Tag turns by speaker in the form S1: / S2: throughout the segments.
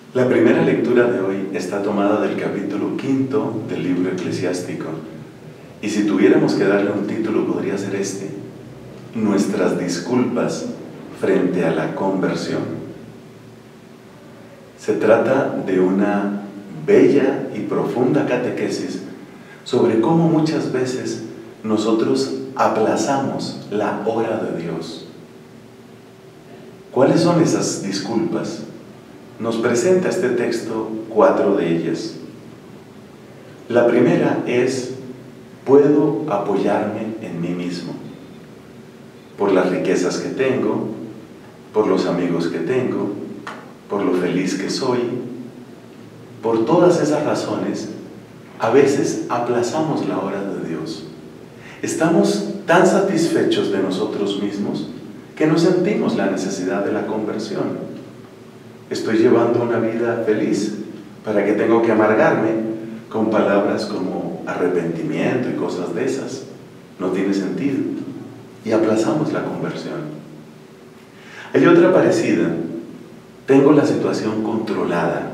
S1: La primera lectura de hoy está tomada del capítulo 5 del libro eclesiástico. Y si tuviéramos que darle un título, podría ser este: Nuestras disculpas frente a la conversión. Se trata de una bella y profunda catequesis sobre cómo muchas veces nosotros aplazamos la hora de Dios. ¿Cuáles son esas disculpas? Nos presenta este texto 4 de ellas. La primera es: puedo apoyarme en mí mismo, por las riquezas que tengo, por los amigos que tengo, por lo feliz que soy. Por todas esas razones, a veces aplazamos la hora de Dios. Estamos tan satisfechos de nosotros mismos que no sentimos la necesidad de la conversión. Estoy llevando una vida feliz, ¿para qué tengo que amargarme con palabras como arrepentimiento y cosas de esas? No tiene sentido. Y aplazamos la conversión. Hay otra parecida: tengo la situación controlada.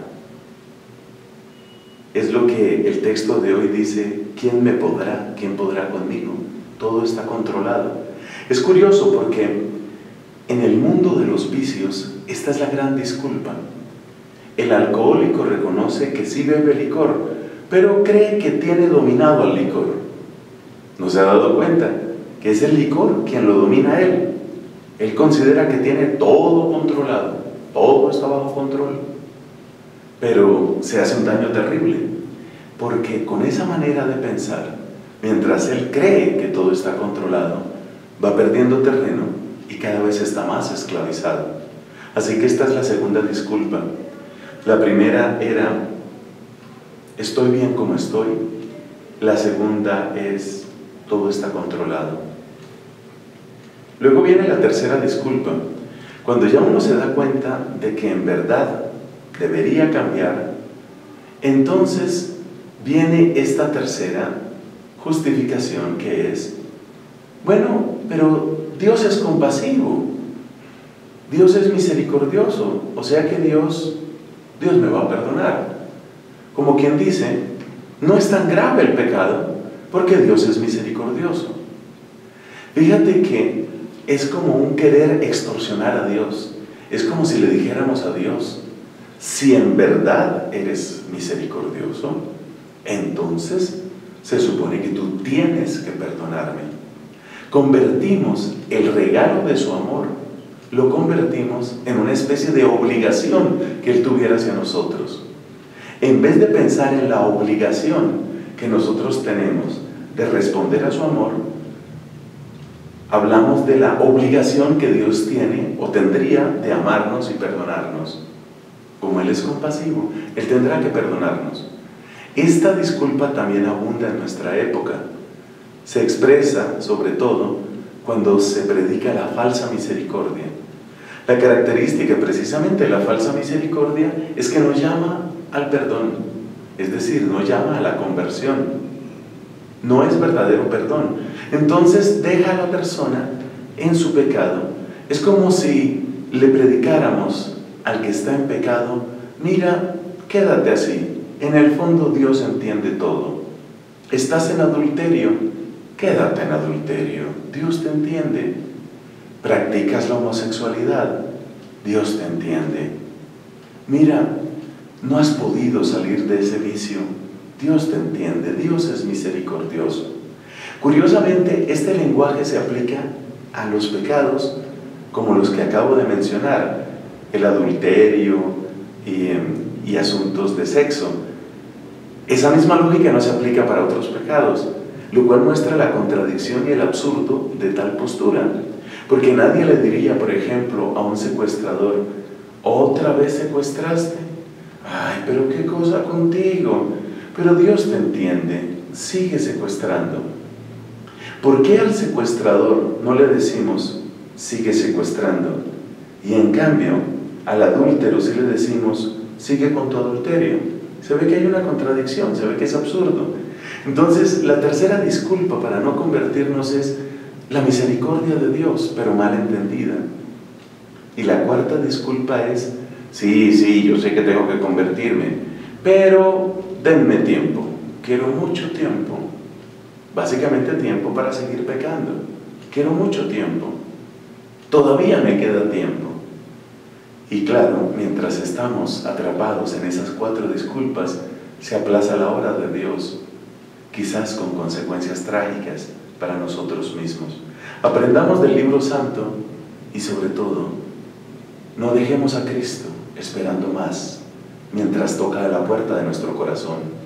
S1: Es lo que el texto de hoy dice: ¿quién me podrá? ¿Quién podrá conmigo? Todo está controlado. Es curioso porque en el mundo de los vicios, esta es la gran disculpa. El alcohólico reconoce que sí bebe licor, pero cree que tiene dominado al licor. ¿No se ha dado cuenta que es el licor quien lo domina a él? Él considera que tiene todo controlado, todo está bajo control. Pero se hace un daño terrible, porque con esa manera de pensar, mientras él cree que todo está controlado, va perdiendo terreno y cada vez está más esclavizado. Así que esta es la segunda disculpa. La primera era: estoy bien como estoy. La segunda es: todo está controlado. Luego viene la tercera disculpa, cuando ya uno se da cuenta de que en verdad debería cambiar. Entonces viene esta tercera justificación, que es: bueno, pero Dios es compasivo, Dios es misericordioso, o sea que Dios me va a perdonar. Como quien dice, no es tan grave el pecado porque Dios es misericordioso. Fíjate que es como un querer extorsionar a Dios. Es como si le dijéramos a Dios: si en verdad eres misericordioso, entonces se supone que tú tienes que perdonarme. Convertimos el regalo de su amor, lo convertimos en una especie de obligación que Él tuviera hacia nosotros. En vez de pensar en la obligación que nosotros tenemos de responder a su amor, hablamos de la obligación que Dios tiene o tendría de amarnos y perdonarnos. Como Él es compasivo, Él tendrá que perdonarnos. Esta disculpa también abunda en nuestra época. Se expresa sobre todo cuando se predica la falsa misericordia. La característica precisamente de la falsa misericordia es que no llama al perdón, es decir, no llama a la conversión. No es verdadero perdón. Entonces deja a la persona en su pecado. Es como si le predicáramos al que está en pecado: mira, quédate así, en el fondo Dios entiende todo. Estás en adulterio, quédate en adulterio, Dios te entiende. Practicas la homosexualidad, Dios te entiende. Mira, no has podido salir de ese vicio, Dios te entiende, Dios es misericordioso. Curiosamente, este lenguaje se aplica a los pecados como los que acabo de mencionar: el adulterio y asuntos de sexo. Esa misma lógica no se aplica para otros pecados, lo cual muestra la contradicción y el absurdo de tal postura. Porque nadie le diría, por ejemplo, a un secuestrador: ¿otra vez secuestraste? Ay, pero qué cosa contigo. Pero Dios te entiende, sigue secuestrando. ¿Por qué al secuestrador no le decimos: sigue secuestrando? Y en cambio, al adúltero sí le decimos: sigue con tu adulterio. Se ve que hay una contradicción, se ve que es absurdo. Entonces, la tercera disculpa para no convertirnos es la misericordia de Dios, pero mal entendida. Y la cuarta disculpa es: Sí, yo sé que tengo que convertirme, pero denme tiempo, quiero mucho tiempo. Básicamente tiempo para seguir pecando. Quiero mucho tiempo. Todavía me queda tiempo. Y claro, mientras estamos atrapados en esas 4 disculpas, se aplaza la hora de Dios, quizás con consecuencias trágicas para nosotros mismos. Aprendamos del libro santo y sobre todo, no dejemos a Cristo esperando más mientras toca a la puerta de nuestro corazón.